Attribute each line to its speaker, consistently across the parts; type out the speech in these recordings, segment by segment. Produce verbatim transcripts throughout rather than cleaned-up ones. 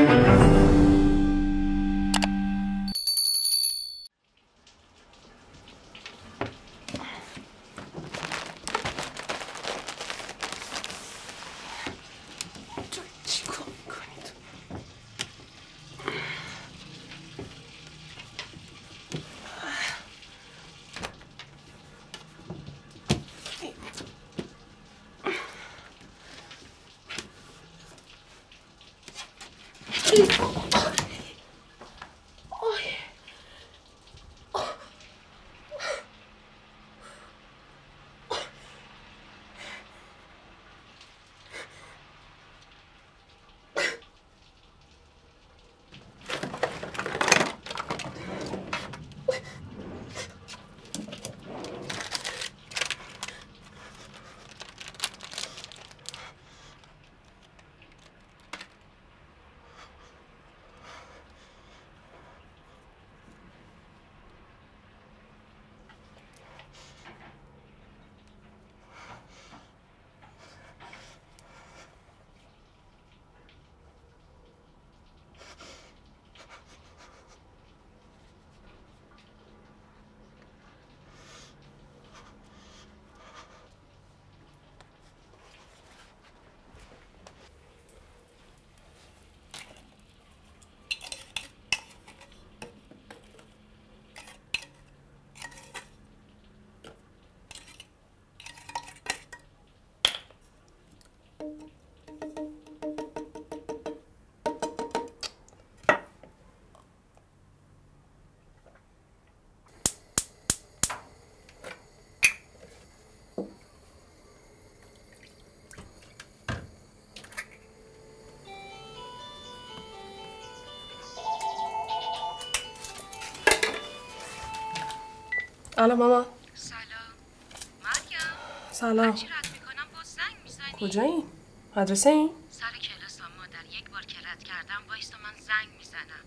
Speaker 1: الو ماما.
Speaker 2: سلام مریم.
Speaker 1: سلام.
Speaker 2: هرچی رد میکنم باز زنگ میزنی.
Speaker 1: کجایی؟ مدرسه این؟
Speaker 2: سر کلاسم مادر، یک بار که رد کردم وایستا من زنگ میزنم.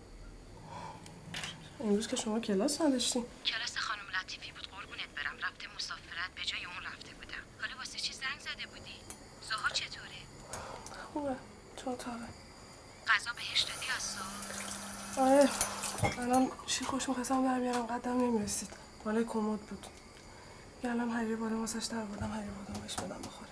Speaker 1: امروز که شما کلاس نداشتین.
Speaker 2: کلاس خانم لطیفی بود قربونت برم، رفته مسافرت، به جای اون رفته بودم. حالا واسه چی زنگ زده بودی؟ زهر چطوره؟
Speaker 1: خوبه. تو اتاقه.
Speaker 2: غذا بهش دادی از صبح؟
Speaker 1: آره. الان شیر خوش می‌خواستم در بیارم قدم نمیرسید. بالای کمد بود. یه الان حریه بالا واسش در بردم، حریه بادم بهش بدم بخوره.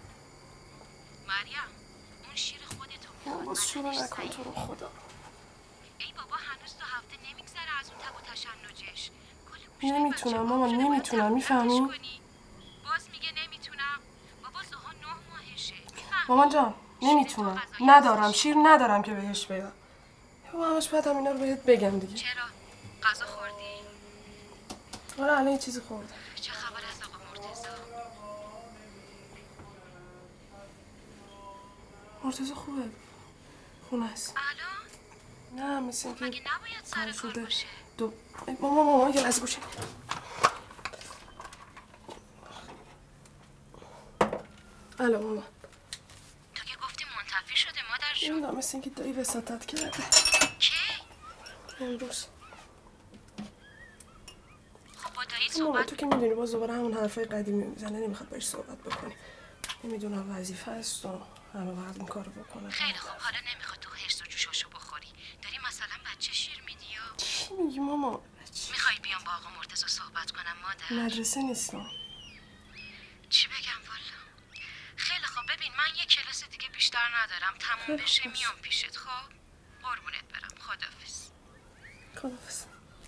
Speaker 2: مریم اون شیر خودتو میخواد.
Speaker 1: باز شروع نکن تو رو خدا.
Speaker 2: ای بابا هنوز دو هفته نمیگذره از اون تب و تشنجش.
Speaker 1: نمیتونم ماما، نمیتونم. میفهمی؟
Speaker 2: باز میگه نمیتونم. بابا زها نه ماهشه.
Speaker 1: مامان جان نمیتونم. ندارم شیر ندارم که بهش بدم. بابا همش بدم اینا رو بهت بگم دیگه.
Speaker 2: چرا؟ غذا خوردی؟
Speaker 1: آره الان یه چیزی خوردم.
Speaker 2: چه خبر از آقا مرتضی؟
Speaker 1: مرتضی خوبه. خونه است.
Speaker 2: الان؟
Speaker 1: نه مثل اینکه
Speaker 2: مگه نباید سر کار باشه؟
Speaker 1: دو ماما ماما یه لحظه گوشه. الو ماما.
Speaker 2: تو که گفتی منتفی شده مادر جون.
Speaker 1: نمیدونم مثل اینکه دایی وساطت کرده.
Speaker 2: کی؟
Speaker 1: امروز.
Speaker 2: خب با دایی
Speaker 1: ماما
Speaker 2: صحبت.
Speaker 1: تو که میدونی باز دوباره همون حرفای قدیمی میزنه، نمیخواد باش صحبت بکنی. نمیدونم وظیفه است و همه باید این کارو بکنه.
Speaker 2: خیلی خوب حالا نمیخواد تو هرس و جوشاشو بخوری. داری مثلا بچه شیر میدی یا؟
Speaker 1: چی میگی ماما؟
Speaker 2: میخوای بیام با آقا مرتضی صحبت کنم مادر؟
Speaker 1: مدرسه نیستم.
Speaker 2: چی بگم والا؟ خیلی خب ببین من یه کلاس دیگه بیشتر ندارم، تموم بشه میام پیشت. خب قربونت برم. خداحافظ.
Speaker 1: خداحافظ.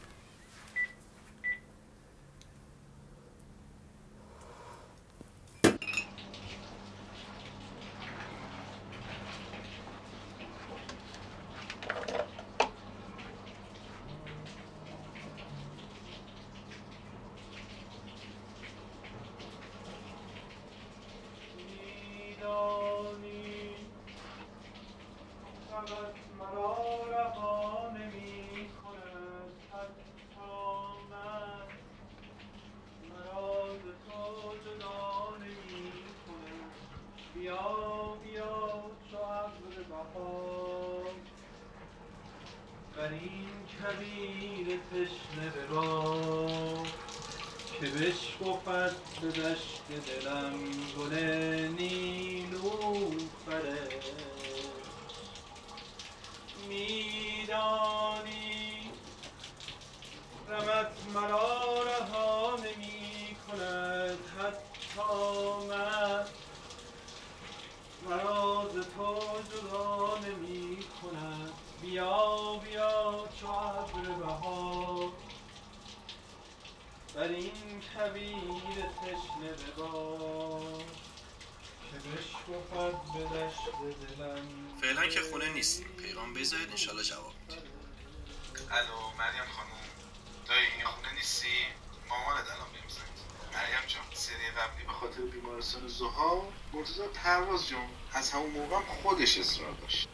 Speaker 3: بر این کویر تشنه به باد که بشکفد به دشت دلم گل نیلوفره. می تو جدا نمی کند بیا بیا چو ابر بهار بر این کویر تشنه ببار که بشکفد به دشت دلم.
Speaker 4: فعلا که خونه نیستیم، پیغام بذارید انشالله جواب میده.
Speaker 5: الو مریم خانم، دایی این خونه نیستی؟ مامانت الان بهم زنگ زد. مریم جان سری قبلی به خاطر بیمارستان زها مرتضی پرواز جون از همون موقع هم خودش اصرار داشت.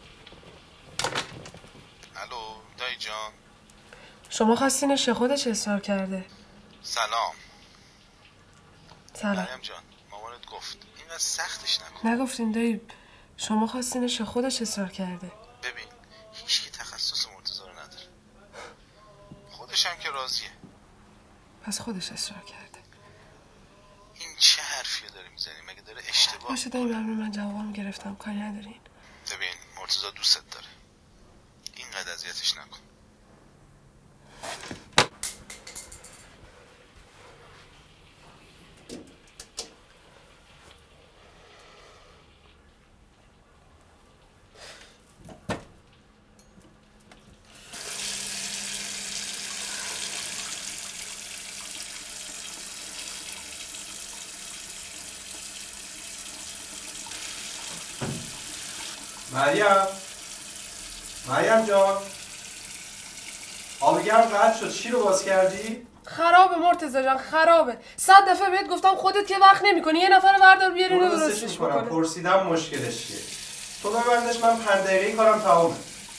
Speaker 5: الو دایی جان.
Speaker 1: شما خواستینش یا خودش اصرار کرده؟
Speaker 5: سلام.
Speaker 1: سلام.
Speaker 5: مریم جان مامانت گفت اینقدر سختش نکن.
Speaker 1: نگفتین دایی، شما خواستینش یا خودش اصرار کرده؟
Speaker 5: ببین هیچکی تخصص مرتضی رو نداره، خودش هم که راضیه.
Speaker 1: پس خودش اصرار کرده.
Speaker 5: این چه حرفی داری میزنی؟ مگه داره اشتباه؟
Speaker 1: باشه دایی، ممنون، من جوابم گرفتم، کاری ندارین.
Speaker 5: ببین مرتضی دوستت داره، اینقدر اذیتش نکن.
Speaker 3: مریم مریم جان، آب گرم قطع شد، چی رو باز کردی؟
Speaker 1: خرابه مرتضی جان، خرابه. صد دفعه بهت گفتم خودت که وقت نمیکنی، یه نفر بردار بیار اینو درستش
Speaker 3: میکنم.
Speaker 1: بکنه.
Speaker 3: پرسیدم مشکلش چیه. تو ببندش، من پنج دقیقه‌ای کارم تمامه.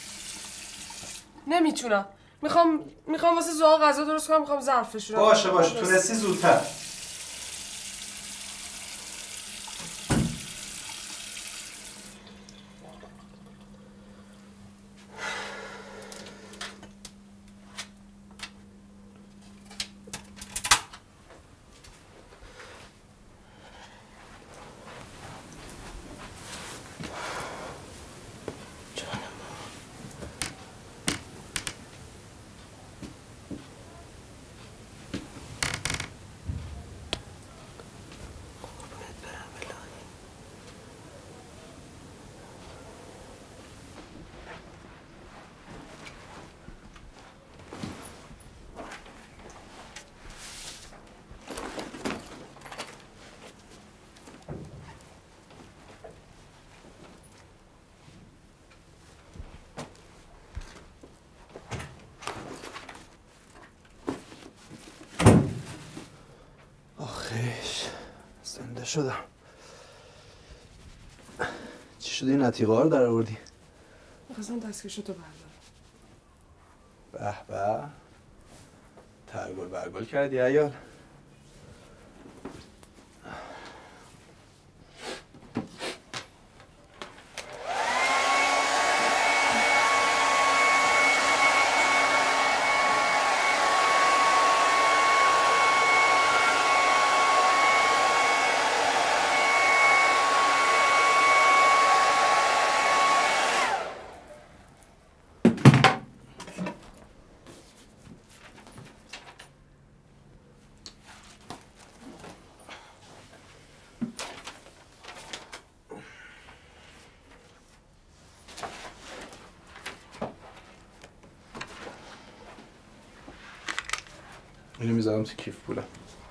Speaker 1: نمیتونم، میخوام میخوام واسه زوها غذا درست کنم، میخوام ظرف بشورم.
Speaker 3: باشه باشه تونستی زودتر.
Speaker 6: آخیش زنده شدم. چی شد این عتیقه ها رو در آوردی؟
Speaker 1: میخواستم دستکشو تو بردارم.
Speaker 6: به به ترگل برگل کردی عیال. اینو میذارم تو کیف پولم.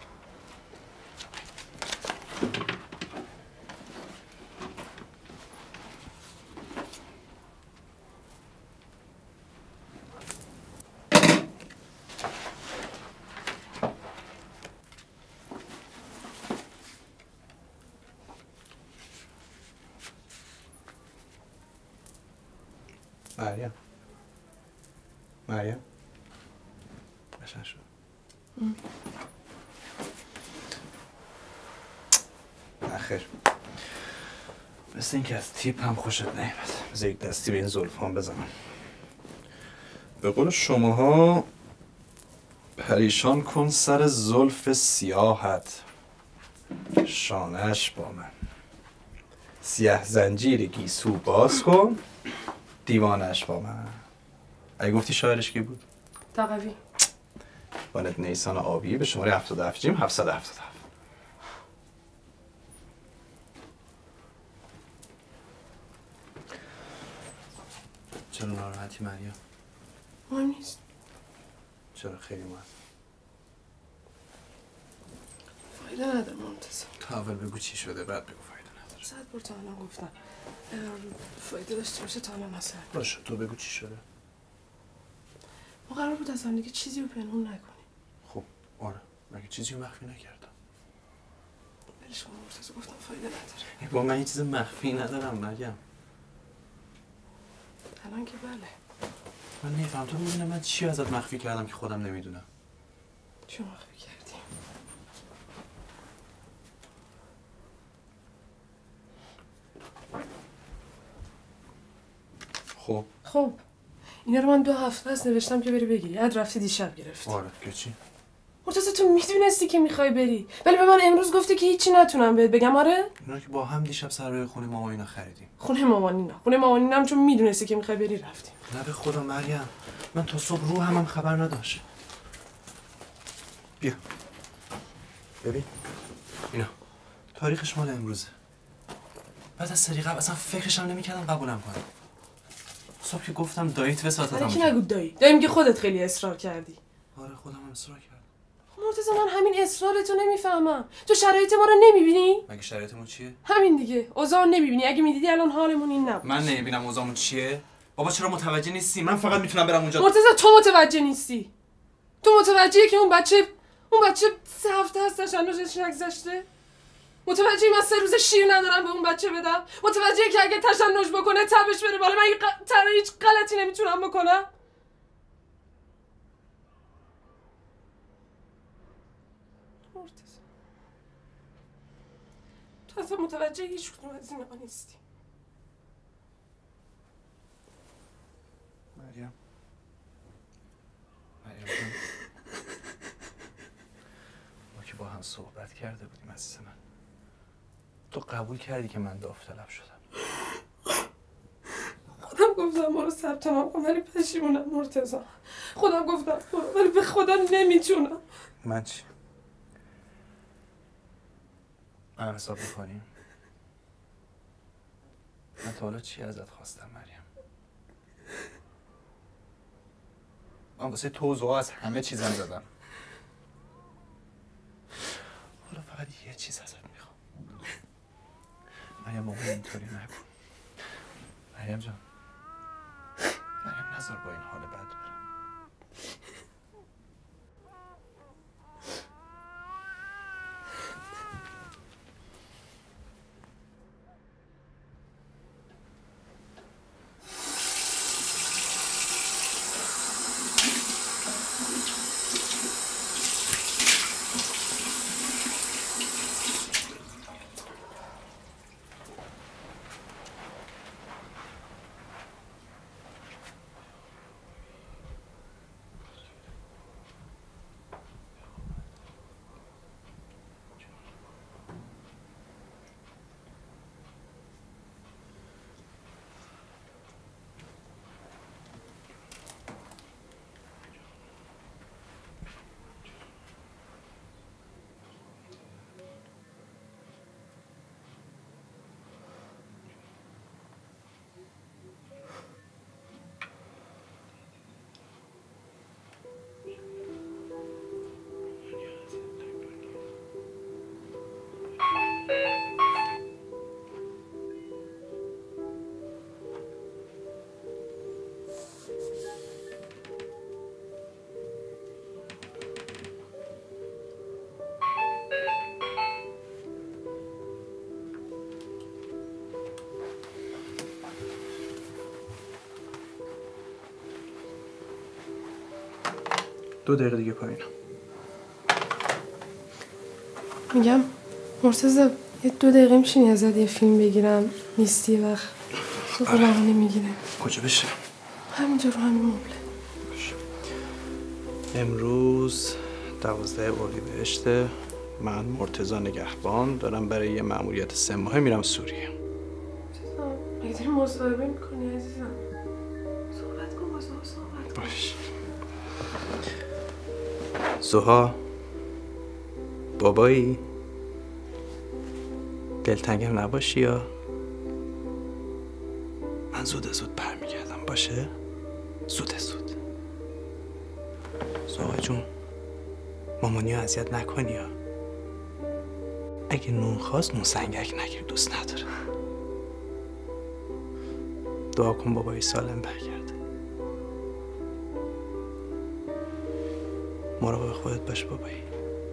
Speaker 6: مریم مریم قشنگ شد. نخیر، مثل این که از تیپ هم خوشت نیمد. بذار یک دستی به این زلفان بزنم. به قول شماها پریشان کن سر زلف سیاحت، شانهش با من. سیاه زنجیر گیسو باز کن، دیوانش با من. اگه گفتی شاعرش کی بود؟
Speaker 1: تقوی.
Speaker 6: والد نیسان آبی به شماره هفتاد و هفت جیم هفتصد و هفتاد و هفت. چرا ناراحتی مریم؟
Speaker 1: مهم نیست.
Speaker 6: چرا خیلی مهم؟
Speaker 1: فایده نداره مرتضی.
Speaker 6: تا اول بگو چی شده بعد بگو فایده نداره.
Speaker 1: صد بار تا الان گفتم اگر فایده داشته باشه تا الان مسئله.
Speaker 6: باشه تو بگو چی شده.
Speaker 1: ما قرار بود از هم دیگه چیزی رو پنهون نکنیم.
Speaker 6: خب آره مگه چیزی رو مخفی نکردم.
Speaker 1: ولش کن مرتضی، گفتم فایده نداره.
Speaker 6: با من یه چیز مخفی ندارم مریم.
Speaker 1: الان که بله.
Speaker 6: من نمیفهم تو میدونم من چی ازت مخفی کردم که خودم نمیدونم.
Speaker 1: چی مخفی کردی؟
Speaker 6: خب
Speaker 1: خب اینا رو من دو هفته است نوشتم که بری بگیری. اد رفتی دیشب گرفتی.
Speaker 6: آره که چی؟
Speaker 1: مرتضی تو میدونستی که میخوای بری ولی به من امروز گفتی که هیچی نتونم بهت بگم. آره
Speaker 6: اینا که با هم دیشب سر روی خونه ماما اینا خریدیم.
Speaker 1: خونه مامانینا خونه مامانینم چون میدونستی که میخوای بری رفتیم.
Speaker 6: نه به خدا مریم من تا صبح رو هم, هم خبر نداشت. بیا ببین اینا تاریخش مال امروزه. بعد از سری قبل اصلا فکرشم نمیکردم قبولم کنم. صبح که گفتم داییت وساطتم
Speaker 1: آره کی نگو دایی دایی میگه خودت خیلی اصرار کردی.
Speaker 6: آره خودم هم اصرار کردم.
Speaker 1: مرتضی من همین اصرارتو نمیفهمم. تو شرایط ما رو نمیبینی؟
Speaker 6: مگه شرایطمون چیه؟
Speaker 1: همین دیگه. اوضاع نمیبینی. اگه میدیدی الان حالمون این نبود.
Speaker 6: من نمیبینم اوضاعمون چیه؟ بابا چرا متوجه نیستی؟ من فقط میتونم برم اونجا.
Speaker 1: مرتضی تو متوجه نیستی. تو متوجهی که اون بچه اون بچه سه هفته هست تشنجش نگذشته؟ متوجهی من سه روز شیر ندارم به اون بچه بدم؟ متوجهی که اگه تشنج بکنه تبش بره بالا من این ق... تنها هیچ غلطی نمیتونم بکنم؟ مرتضی تو اصلا متوجه هیچ کدوم از اینها نیستی.
Speaker 6: مریم مریم جان ما که با هم صحبت کرده بودیم عزیز من. تو قبول کردی که من داوطلب شدم.
Speaker 1: خودم گفتم ما رو ثبت نام کن ولی پشیمونم مرتضی. خودم گفتم برو ولی به خدا نمیتونم.
Speaker 6: من چی؟ من حساب میکنیم؟ من تا حالا چی ازت خواستم مریم؟ من واسه توضیح از همه چیزم زدم. حالا فقط یه چیز ازت میخوام. مریم بابا اینطوری نکن. مریم جان مریم نذار با این حال بد برم. دو دقیقه دیگه پایینم.
Speaker 1: میگم مرتضی یه دو دقیقه میشینی ازت یه فیلم بگیرم؟ نیستی یه وقت تو قرآنه میگیره.
Speaker 6: کجا بشه؟
Speaker 1: همینجا رو همین مبله.
Speaker 6: امروز دوازده اردیبهشت من مرتضی نگهبان دارم برای یه مأموریت سه ماهه میرم سوریه.
Speaker 1: مگه داری مصاحبه میکنی عزیزم؟ صحبت کن با زها صحبت کن.
Speaker 6: باش. زها بابایی دلتنگم نباشی یا من من زود زود برمیگردم باشه؟ زود زود. زوقا جون مامانی رو اذیت نکنی ها. اگه نون خواست نون سنگک نگیر، دوست نداره. دعا کن بابایی سالم برگرده. مراقب خودت باش بابایی.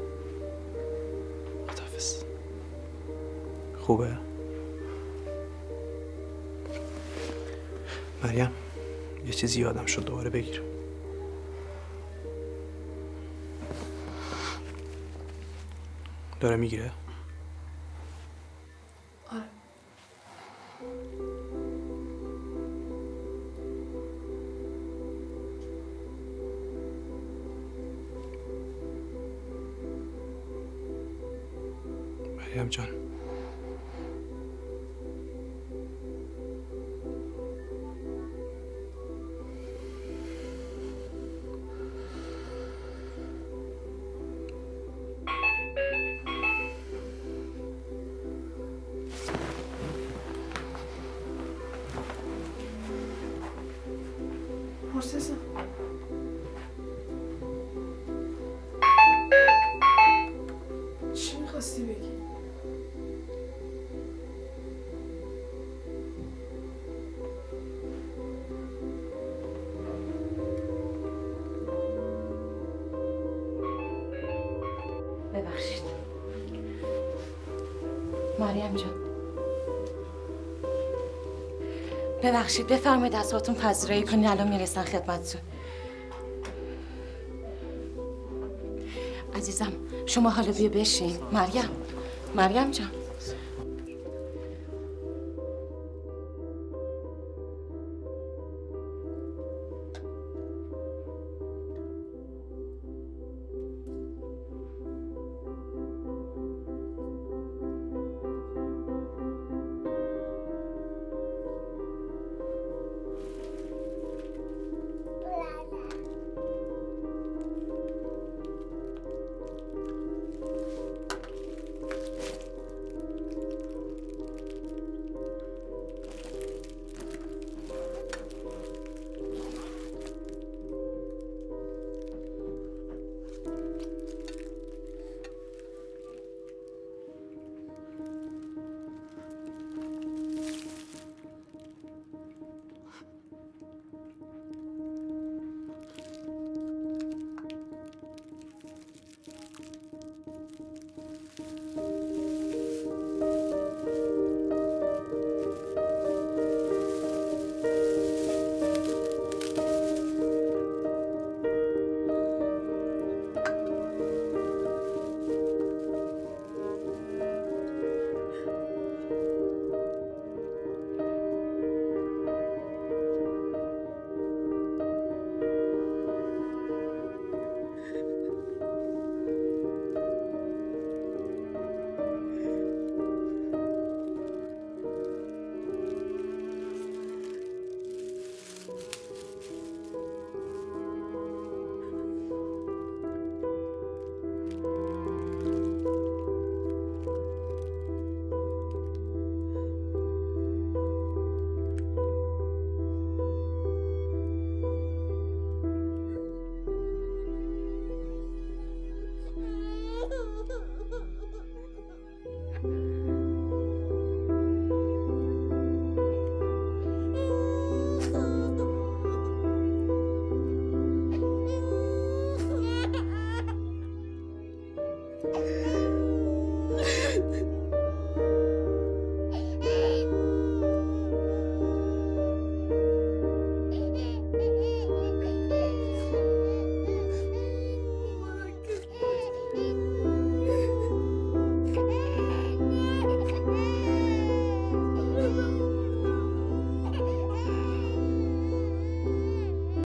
Speaker 6: خداحافظ. خوبه؟ مریم یه چیزی یادم شد دوباره بگیرم. داره میگیره؟
Speaker 1: آره.
Speaker 6: مریم جان
Speaker 1: مرتضی چی میخواستی بگی؟
Speaker 2: ببخشید مریم جان، ببخشید بفرمایید دستاتون پذیرایی کنید، الان میرسن خدمتتون. عزیزم شما حالا بیا بشین. مریم مریم جان